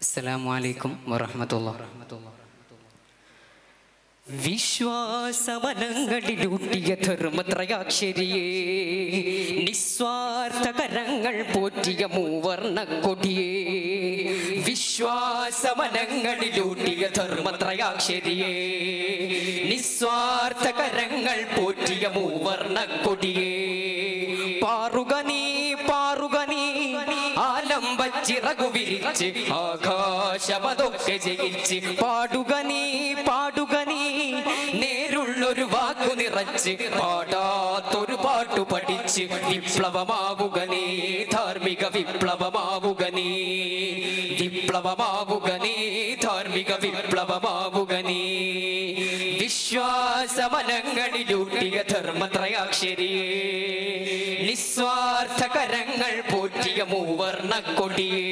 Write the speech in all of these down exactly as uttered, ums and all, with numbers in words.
അസ്സലാമു അലൈക്കും വറഹ്മത്തുള്ളാഹി. വിശ്വാസവനങ്ങളിലൂട്ടിയ ധർമ്മത്രയാക്ഷരിയേ, നിസ്വാർത്ഥ കരങ്ങൾ പോറ്റിയ മൂവർണ്ണ കൊടിയേ. വിശ്വാസവനങ്ങളിലൂട്ടിയ ധർമ്മത്രയാക്ഷരിയേ, നിസ്വാർത്ഥ കരങ്ങൾ പോറ്റിയ മൂവർണ്ണ കൊടിയേ. പാറുക നീ പാറുക നീ ആലംബച്ചിറകു വിരിച്ച്, ആകാശമതൊക്കെ ജയിച്ച്. പാടുക നീ പാടുക നീ നേരുള്ളൊരു വാക്കു നിറച്ച്, പാടാത്തൊരു പാട്ടു പഠിച്ച്. വിപ്ലവമാവുക നീ ധാർമ്മിക വിപ്ലവമാവുക നീ, വിപ്ലവമാവുക നീ ധാർമ്മിക വിപ്ലവമാവുക നീ. വിശ്വാസവനങ്ങളിലൂട്ടിയ ധർമ്മത്രയാക്ഷരിയേ, നിസ്വാർത്ഥ കരങ്ങൾ പോറ്റിയ മൂവർണ്ണ കൊടിയേ.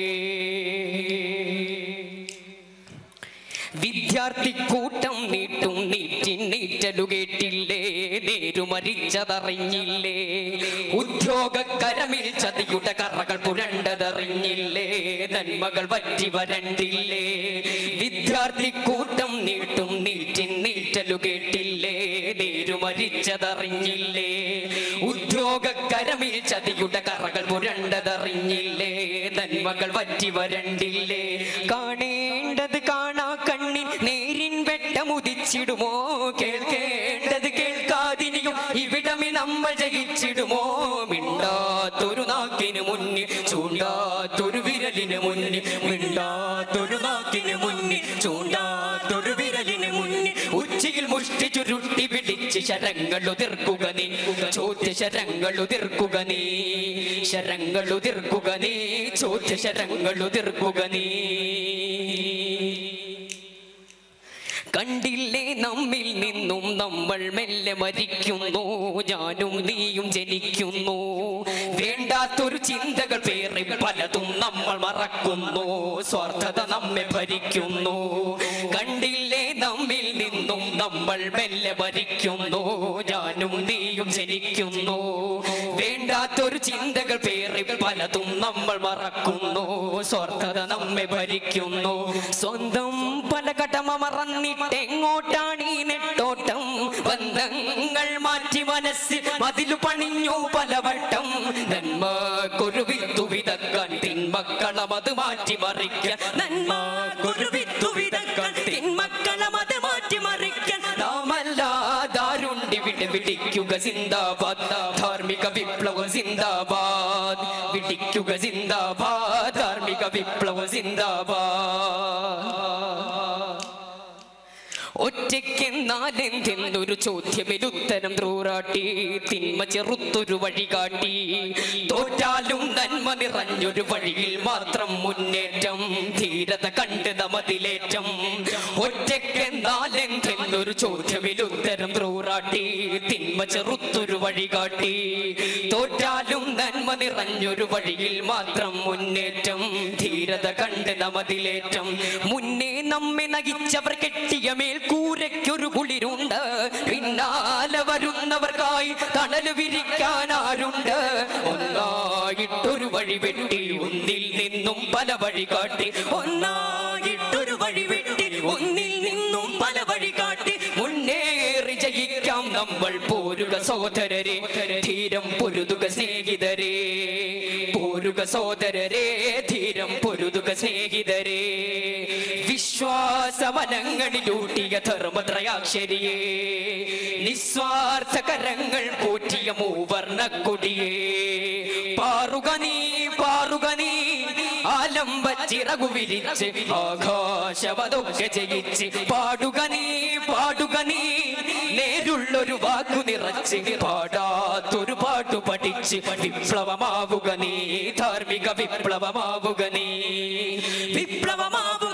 വിദ്യാർത്ഥി കൂട്ടം നീട്ടും നീറ്റിൻ നീറ്റലു കേട്ടില്ലേ, നേരുമരിച്ചതറിഞ്ഞില്ലേ. ഉദ്യോഗക്കരമിൽ ചതിയുടെ കറകൾ പുരണ്ടതറിഞ്ഞില്ലേ, നന്മകൾ വറ്റി വരണ്ടില്ലേ. വിദ്യാർത്ഥി കൂട്ടം നീട്ടും നീറ്റിൻ നീറ്റലു കേട്ടില്ലേ, നേരുമരിച്ചതറിഞ്ഞില്ലേ. ഉദ്യോഗക്കരമിൽ ചതിയുടെ കറകൾ പുരണ്ടതറിഞ്ഞില്ലേ, നന്മകൾ വറ്റി വരണ്ടില്ലേ. കാണേണ്ടത് കാണാ കണ്ണിൻ നേരിൻ വെട്ടമുദിച്ചിടുമോ, കേൾക്കേണ്ടത് കേൾക്കാതിനിയും ഇവിടമി നമ്മൾ ജയിച്ചിടുമോ. മിണ്ടാത്തൊരു നാക്കിന് മുന്നിൽ ചൂണ്ടാത്തൊരു വിരലിന് മുന്നിൽ, മിണ്ടാത്തൊരു നാക്കിന് മുന്നിൽ ചൂണ്ടാത്തൊരു വിരലിന് മുന്നിൽ. ഉച്ചയിൽ മുഷ്ടി ചുരുട്ടി പിടിച്ച് ശരങ്ങൾ ഉതിർക്കുക നീ, ചോദ്യ ശരങ്ങൾ ഉതിർക്കുക നീ, ശരങ്ങൾ ഉതിർക്കുക നീ, ചോദ്യ ശരങ്ങൾ ഉതിർക്കുക നീ. കണ്ടില്ലേ നമ്മിൽ നിന്നും നമ്മൾ മെല്ലെ മരിക്കുന്നു, ഞാനും നീയും ജനിക്കുന്നു. വേണ്ടാത്തൊരു ചിന്തകൾ പേറി പലതും നമ്മൾ മറക്കുന്നു, സ്വാർത്ഥത നമ്മെ ഭരിക്കുന്നു. കണ്ടില്ലേ നമ്മിൽ നിന്നും നമ്മൾ മെല്ലെ മരിക്കുന്നു, ഞാനും നീയും ജനിക്കുന്നു. വേണ്ടാത്തൊരു ചിന്തകൾ പേറി പലതും നമ്മൾ മറക്കുന്നു, സ്വാർത്ഥത നമ്മെ ഭരിക്കുന്നു. സ്വന്തം പല കടമ മറന്നിട്ടെങ്ങോട്ടാണ് ഈ നെട്ടോട്ടം, ബന്ധങ്ങൾ മാറ്റി മനസ്സിൽ മതിലു പണിഞ്ഞു പലവട്ടം. നന്മക്കൊരു വിത്തു വിതക്കാൻ തിന്മക്കളമത് മാറ്റി മറിക്കാൻ, നന്മക്കൊരു വിത്തു വിതക്കാൻ തിന്മക്കളമത് മാറ്റി മറിക്കാൻ. നാമല്ലാതാരുണ്ടി വിട് വിടിക്കുക സിന്ദാബാദ്, ധാർമ്മിക വിപ്ലവ സിന്ദാബാദ്. വിടിക്കുക സിന്ദാബാദ്, ധാർമ്മിക വിപ്ലവ സിന്ദാബാദ്. ഒറ്റയ്ക്കെന്നാലെന്തെന്നൊരു ചോദ്യമിലുത്തരം ത്രൂറാട്ടി, തിന്മ ചെറുത്തൊരു വഴി കാട്ടി. തോറ്റാലും നന്മ നിറഞ്ഞൊരു വഴിയിൽ മാത്രം മുന്നേറ്റം, ധീരത കണ്ട് നമതിലേറ്റം. ഒറ്റയ്ക്കെന്നാലെന്തെന്നൊരു ചോദ്യമിലുത്തരം ത്രൂറാട്ടി, തിന്മ ചെറുത്തൊരു വഴി കാട്ടി. തോറ്റാലും നന്മ നിറഞ്ഞൊരു വഴിയിൽ മാത്രം മുന്നേറ്റം, ധീരത കണ്ട് നമതിലേറ്റം. മുന്നേ നമ്മെ നയിച്ചവർ കെട്ടിയ മേൽ കൂരയ്ക്കൊരു കുളിരുണ്ട്, പിന്നാലെ വരുന്നവർക്കായി തണൽ വിരിക്കാനാരുണ്ട്. ഒന്നായിട്ടൊരു വഴി വെട്ടി ഒന്നിൽ നിന്നും പല വഴി കാട്ടി, ഒന്നായിട്ടൊരു വഴി വെട്ടി ഒന്നിൽ നിന്നും പല വഴി കാട്ടി. മുന്നേറി ജയിക്കാം നമ്മൾ പോരുക സോദരരെ, ധീരം പൊരുതുക സ്നേഹിതരെ. പോരുക സോദരരെ, ധീരം പൊരുതുക സ്നേഹിതരെ. വിശ്വാസവനങ്ങളിലൂട്ടിയ ധർമ്മത്രയാക്ഷരിയേ, നിസ്വാർത്ഥ കരങ്ങൾ പോറ്റിയ മൂവർണ്ണ കൊടിയേ. പാറുക നീ പാറുക നീ ആലംബച്ചിറകു വിരിച്ച്, ആകാശമതൊക്കെ ജയിച്ച്. പാടുക നീ പാടുക നീ നേരുള്ളൊരു വാക്കു നിറച്ച്, പാടാത്തൊരു പാട്ടു പഠിച്ച്. വിപ്ലവമാവുക നീ ധാർമ്മിക വിപ്ലവമാവുക നീ, വിപ്ലവമാവുക